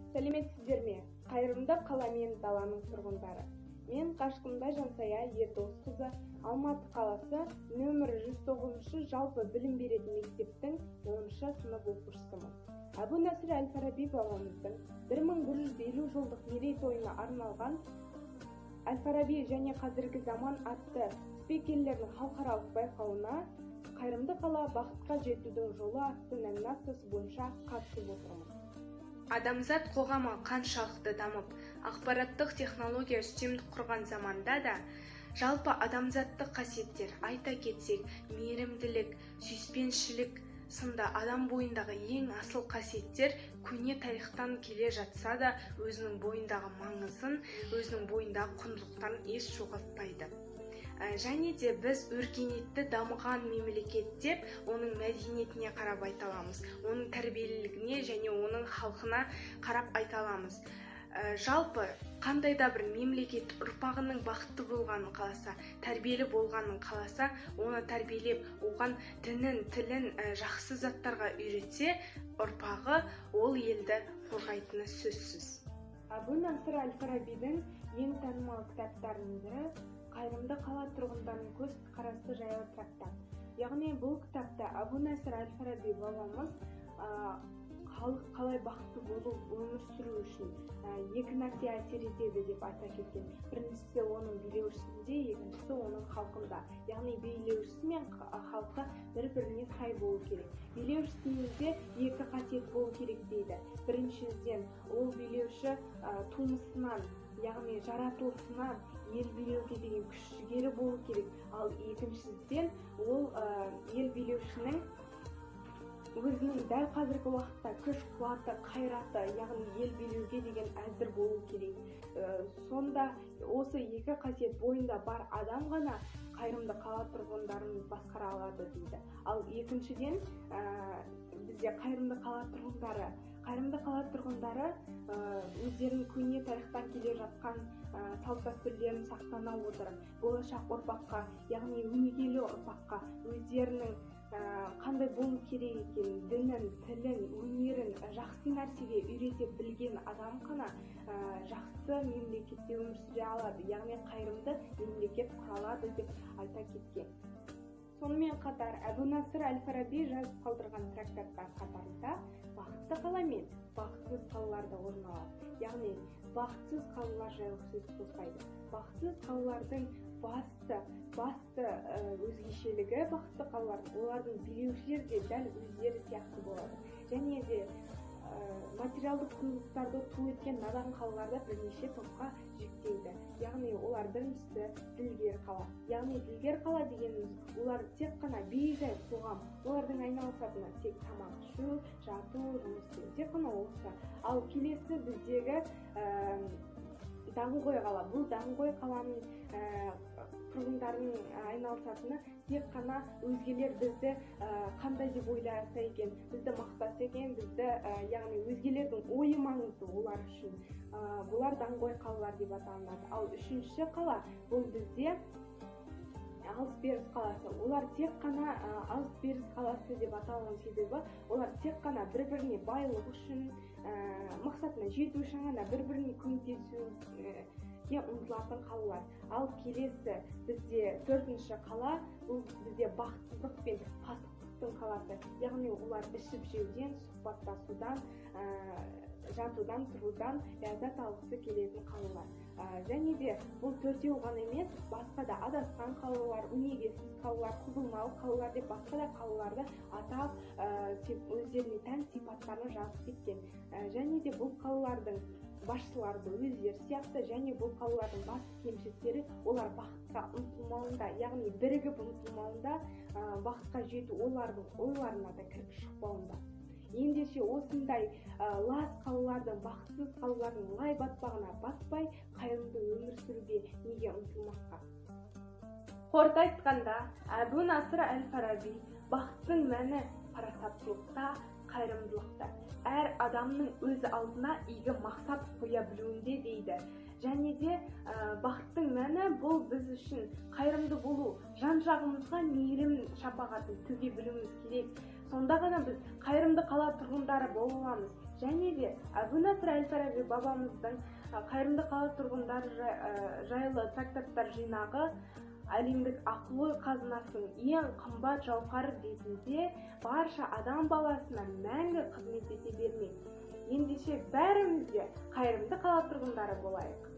Сәлеметсіздер ме? Қайырымды қала мен даланың тұрғындары. Мен Қашқында Жансая Ердосқызы, Алматы қаласы нөмірі 109 жалпы білім беретін мектептің 10-шы сынып оқушысымын. Әбу Насыр әл-Фараби бабамыздың 1150 жылдық мерейтойына арналған Әл-Фараби және қазіргі заман атты спикерлердің халықаралық байқауына Қайырымды қала бақытқа жетудің жолы атты номинациясы бойынша қатысып отырмын. Адамзат қоғамы қаншалықты дамып, ақпараттық технология үстемдік құрған заманда да, жалпы адамзаттық қасиеттер, айта кетсек, мейірімділік, сүйіспеншілік сынды адам бойындағы ең асыл қасиеттер көне тарихтан келе жатса да, өзінің бойындағы маңызын, өзінің бойындағы құндылықтарын еш жоғалтпайды. Және де біз өркениетті дамыған мемлекет деп оның мәдениетіне қарап айта аламыз, оның тәрбиелілігіне және оның халқына қарап айта аламыз. Жалпы қандай да бір мемлекет ұрпағының бақытты болғанын қаласа, тәрбиелі болғанын қаласа, оны тәрбиелеп, оған дінін, тілін жақсы заттарға үйретсе, ұрпағы ол елді қорғайтыны сөзсіз. Әбу Насыр әл-Фарабидің ең танымал кітаптарының бірі Қайырымды қала тұрғындарының көзқарасы жайлы трактат. Яғни бұл кітапта Әбу Насыр әл-Фараби бабамыз халық қалай бақытты болып өмір сүру үшін екі нәрсе әсер етеді деп айта кеткен. Біріншісі оның билеушісінде, екіншісі оның халқында. Яғни билеушісі мен халқы бір-біріне сай болу керек. Билеушісінде екі қасиет болу керек дейді. Біріншіден, ол билеуші тумысынан, яғни жаратылысынан ел билеуге деген күш-жігері болу керек. Ал екіншіден, ол ел билеушінің өзінің дәл қазіргі уақытта күш-қуаты, қайраты, яғни ел билеуге деген әзір болу керек. Сонда осы екі қасиет бойында бар адам ғана қайырымды қала тұрғындарын басқара алады дейді. Ал екіншіден, бізде қайырымды қала тұрғындары өздерінің көне тарихтан келе жатқан салт-дәстүрлерін сақтана отырып, болашақ ұрпаққа, яғни өнегелі ұрпаққа өздерінің қандай болу керек екенін, дінін, тілін, өнерін жақсы нәрсеге үйрете білген адам ғана жақсы мемлекетте өмір сүре алады, яғни қайырымды мемлекет құралады деп айта кеткен. Сонымен қатар Әбу Насыр әл-Фараби жазып қалдырған трактаттар қатарында бақытты қала мен бақытсыз қалалар да орын алады. Яғни бақытсыз қалалар жайлы сөз қозғайды. Бақытсыз қалалардың басты өзгешелігі бақытты қалалар, олардың билеушілер де дәл өздері сияқты болады. Және де материалдық құндылықтарды ту еткен надан қалаларда бірнеше топқа жіктейді. Яғни олар біріншісі ділгер қала. Яғни ділгер қала дегеніміз, олар тек қана бейжай қоғам, олардың айналысатыны тек тамақ ішу, жату, жұмыс істеу, тек қана осы. Ал келесі біздегі Даңғой қала. Бұл Даңғой қаланың тұрғындарының айналысатыны тек қана өзгелер бізді қандай деп ойласа екен, бізді мақтаса екен, бізді, яғни өзгелердің ойы маңызды олар үшін. Бұлар Даңғой қалалар деп аталынады. Ал үшінші қала, бұл бізде алыс-беріс қаласы. Олар тек қана алыс-беріс қаласы деп аталған себебі, олар тек қана бір-біріне байлық үшін, мақсатына жету үшін ғана бір-біріне көмектесуге ұмтылатын қалалар. Ал келесі бізде төртінші қала, бұл бізде бақытсыздық пен пасықтықтың қаласы. Яғни олар ішіп-жеуден, сұхбаттасудан, жатудан, тұрудан ләззат алғысы келетін қалалар. Және де бұл төртеу ғана емес, басқа да адасқан қалалар, өнегесіз қалалар, құбылмалы қалалар деп басқа да қалаларды атап, өздеріне тән сипаттарын жазып кеткен. Және де бұл қалалардың басшыларды өздері сияқты, және бұл қалалардың басты кемшіліктері олар бақытқа ұмтылмауында, яғни бірігіп ұмтылмауында, бақытқа жету олардың ойларына да кіріп шықпауында. Ендеше осындай лас қалалардың, бақытсыз қалалардың лай батпағына батпай, қайырымды өмір сүруге неге ұмтылмасқа? Қорыта айтқанда, Әбу Насыр әл-Фараби бақыттың мәні парасаттылықта, қайырымдылықта, әр адамның өз алдына игі мақсат қоя білуінде дейді. Және де бақыттың мәні бұл біз үшін қайырымды болу, жан-жағымызға мейірім шапағатын төге білуіміз керек. Сонда ғана біз қайырымды қала тұрғындары бола аламыз. Және де Әбу-Насыр әл-Фараби бабамыздың қайырымды қала тұрғындары жайлы трактаттар жинағы әлемдік ақыл-ой қазынасының ең қымбат жауһары ретінде барша адам баласына мәңгі қызмет ете бермек. Ендеше бәріміз де қайырымды қала тұрғындары болайық.